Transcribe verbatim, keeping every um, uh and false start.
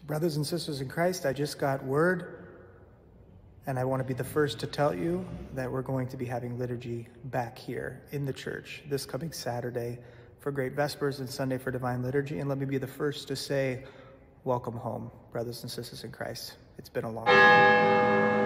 Brothers and sisters in Christ, I just got word, and I want to be the first to tell you that we're going to be having liturgy back here in the church this coming Saturday for Great Vespers and Sunday for Divine Liturgy. And let me be the first to say, welcome home, brothers and sisters in Christ. It's been a long time.